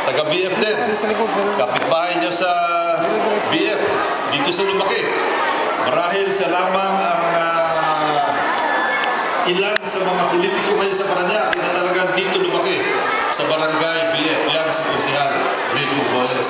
taga BF din. Kapitbahay niyo sa BF. Dito sa lumaki. Marahil sa lamang ang ilan sa mga politiko kayo sa Paranaque na talagang dito lumaki sa Barangay BF. Yan si Congressman Roilo Golez.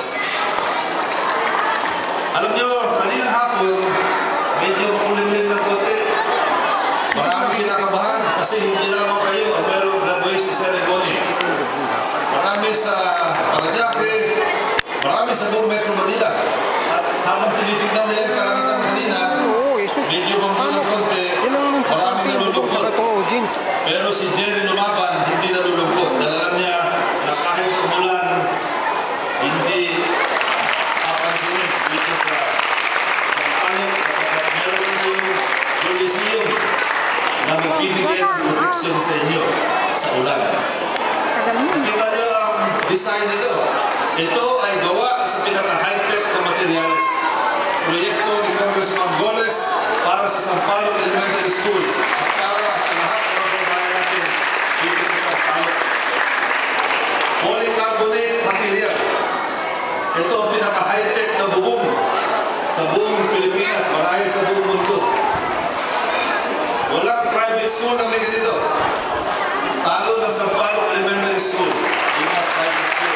Alam niyo, kanina hapon, medyo makulimlim ng konti. Maraming kinakabahan kasi hindi lamang kayo ang mayroong graduation ceremony. Marami sa Paranaque, marami sa buong Metro Manila. At habang tinitignan nila yung kalangitan kanina, medyo mamulang ng konti, maraming nalulungkot. Pero si Jerry lumaban, hindi nalulungkot. Dahil alam niya na kahit umulan, hindi papansinin dito sa Sampaloc, kapag meron kayong Golezeum na magbibigay ng proteksyon sa inyo sa ulan. Nakita niyo ang design nito. Ito ay gawa sa pinaka-high-tech na materials. Proyekto ni Congressman Golez para sa Sampaloc Elementary School at para sa lahat ng mga babae natin dito sa Sampaloc. Polycarbonate material. Ito ang pinaka-high-tech na bubong sa buong Pilipinas, marahil sa buong mundo. Walang private school na may ganito. Talo ng Sampaloc Elementary School. Yung mga private school.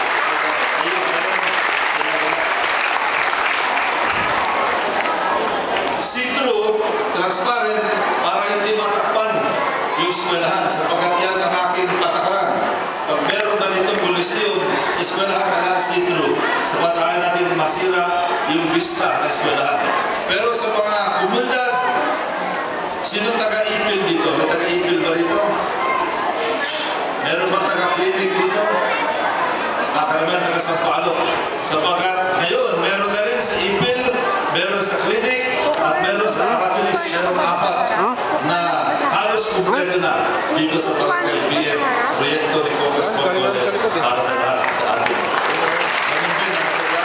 See-through, transparent, para hindi matakpan yung eskwelahan. Sapagkat yan ang aking patakaran. Pag meron ba nitong Golezeum, eskwelahan ka na see-through. Sapataan natin masira yung vista ng eskwelahan. Pero sa mga komunidad, sino taga-ipil dito? May taga-ipil ba rito? Meron ba taga-clinic dito? Karamihan taga-Sampaloc. Sapagkat ngayon, meron na rin sa ipil, meron sa clinic, at meron sa Aratilis. Meron apat na halos kumpleto na dito sa Barangay BF. Proyekto ni Congressman Roilo para sa lahat sa atin. Ganun din ang program.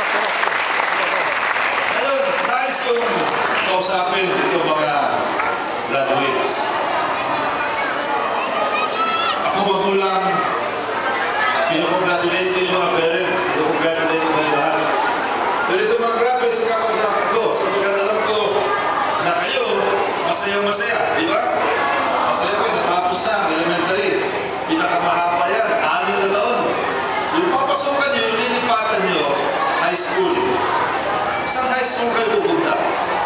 Ngayon, nais kong kausapin ito mga graduates. Ako magulang, kinukongratulate ko yung mga parents, kinukongratulate ko kayo lahat. Pero ito mga graduates na kakausapin ko, sapagkat alam ko na kayo masaya-masaya, di ba? Masaya ko, natapos na ang elementary. Pinakamahaba yan, 6 na taon. Yung papasukan nyo, yung lilipatan nyo, high school. Saan high school kayo pupunta?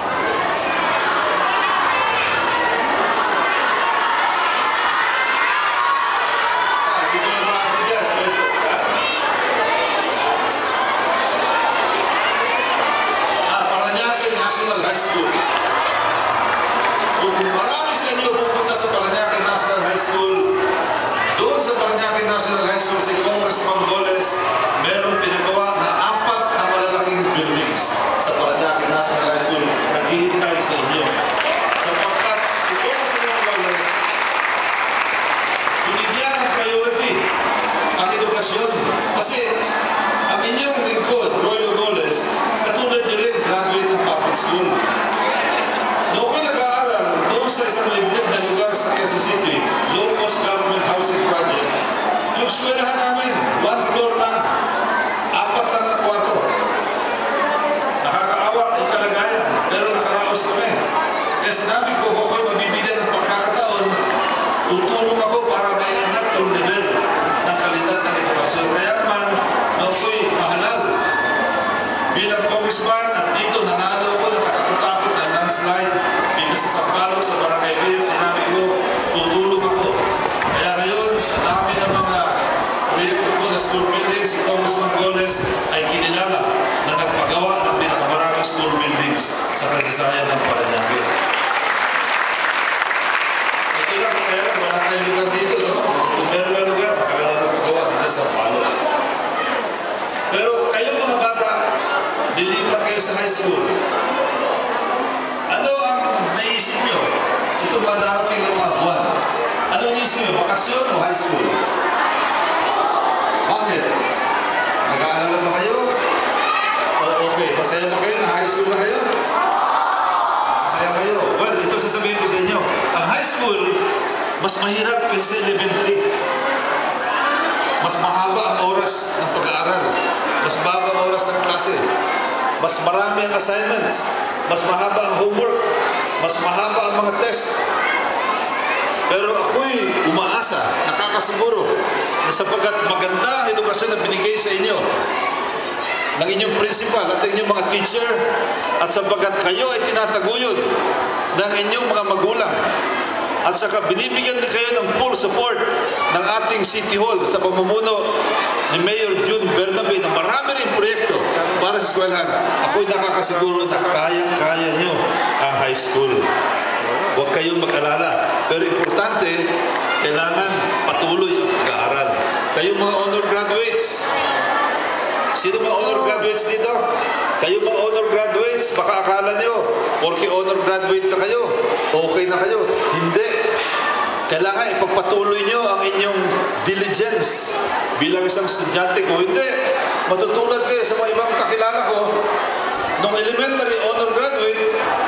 High School. Kung marami sa inyo pupunta sa Paranaque National High School, doon sa Paranaque National High School si Congressman Golez, meron pinagawa na 4 na malalaking buildings sa Paranaque National High School naghihintay sa inyo. Sapagkat si Congressman Golez, binigyan ng priority ang edukasyon. Kasi ang inyong lingkod, Roilo Golez, katulad nyo rin, graduate ng public school. Noong ko nag-aaral, doon sa isang liblib na lugar sa Quezon City, low-cost government housing project, yung eskwelahan namin, 1 floor lang, 4 lang na kwarto. Nakakaawa yung kalagayan, pero nakaraos kami. Kaya sinabi ko, kung ako'y mabibigyan ng pagkakataon, tutulong ako para may anak yung level ng kalidad ng edukasyon. Kaya naman, noong ko'y mahalal bilang congressman at dito nanalo ko ng katakot-takot na landslide dito sa Sampaloc sa Barangay BF. Sinabi ko, tutulong ako. Kaya ngayon, sa dami ng mga proyekto ko sa school buildings, si Congressman Golez ay kinilala na nagpagawa ng pinakamaraming school buildings sa kasaysayan ng Paranaque. Ito lang, kaya wala tayong lugar dito, no? Kung meron na lugar, makakala na pagawa dito sa Sampaloc. Pero kayong mga bata, lilipat kayo sa high school. Ano ang naisip nyo? Ito ba darating ng mga buwan? Ano naisip nyo? Bakasyon o high school? Bakit? Nag-aalala ba kayo? Okay, masaya ba kayo na high school na kayo? Masaya kayo? Well, ito sasabihin ko sa inyo. Ang high school, mas mahirap kasi elementary. Mas mahaba ang oras ng pag-aaral. mas marami ang assignments, mas mahaba ang homework, mas mahaba ang mga test. Pero ako'y umaasa, nakakasiguro, na sapagkat maganda ang edukasyon na binigay sa inyo ng inyong principal at inyong mga teacher, at sapagkat kayo ay tinataguyod ng inyong mga magulang, at saka binibigyan din kayo ng full support ng ating City Hall sa pamumuno ni Mayor June Bernabe na marami rin proyekto para sa eskwelahan. Ako'y nakakasiguro na kayang-kaya nyo ang high school. Huwag kayong mag-alala. Pero importante, kailangan patuloy ang pag-aaral. Kayong mga honor graduates, sino mga honor graduates dito? Kayo mga honor graduates, baka akala nyo, porque honor graduate na kayo, okay na kayo. Hindi. Kailangan ipagpatuloy nyo ang inyong diligence bilang isang estudyante ko. Hindi. Matutulad kayo sa mga ibang kakilala ko, nung elementary honor graduate,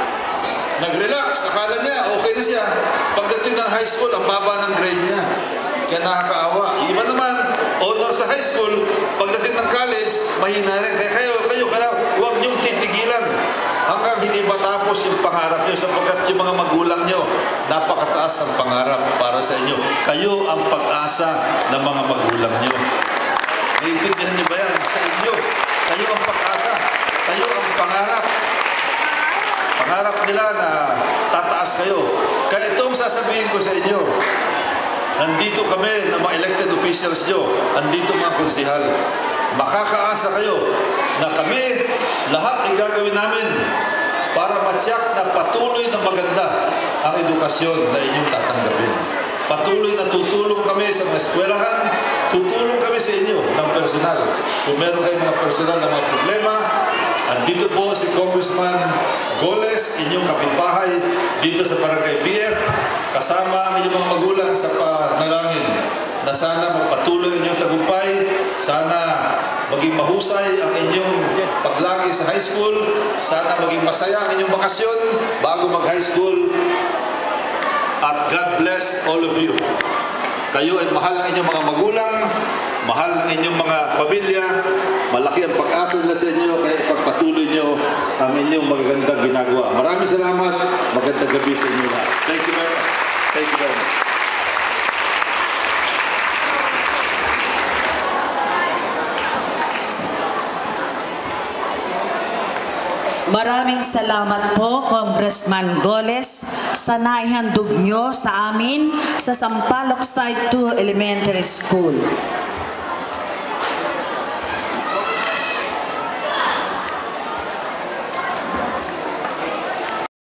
nag-relax, akala niya, okay na siya. Pagdating ng high school, ang baba ng grade niya. Kaya nakakaawa. Iba naman, honor sa high school, pagdating ng college, mahina rin. Kaya kayo, huwag niyong titigilan hanggang hindi matapos yung pangarap niyo, sapagkat yung mga magulang niyo, napakataas ang pangarap para sa inyo. Kayo ang pag-asa ng mga magulang niyo. Naiintindihan niyo ba yan? Sa inyo. Kayo ang pag-asa. Kayo ang pangarap. Pangarap nila na tataas kayo. Kaya itong sasabihin ko sa inyo, nandito kami na mga elected officials nyo, nandito mga konsihal. Makakaasa kayo na kami, lahat ay gagawin namin para matyak na patuloy na maganda ang edukasyon na inyong tatanggapin. Patuloy na tutulong kami sa mga eskwelahan, tutulong kami sa inyo ng personal. Kung meron kayong mga personal na mga problema, andito po si Congressman Golez, inyong kapitbahay dito sa Barangay BF, kasama ang inyong mga magulang sa panalangin na sana magpatuloy inyong tagumpay, sana maging mahusay ang inyong paglagi sa high school, sana maging masaya ang inyong bakasyon bago mag-high school, at God bless all of you. Kayo ay mahal ng inyong mga magulang, mahal ng inyong mga pamilya, malaki ang pag-asa nila sa inyo, kaya ipagpatuloy nyo ang inyong magagandang ginagawa. Maraming salamat, magandang gabi sa inyo lahat. Thank you very much. Thank you very much. Maraming salamat po, Congressman Golez, sa naihandog nyo sa amin sa Sampaloc Site 2 Elementary School.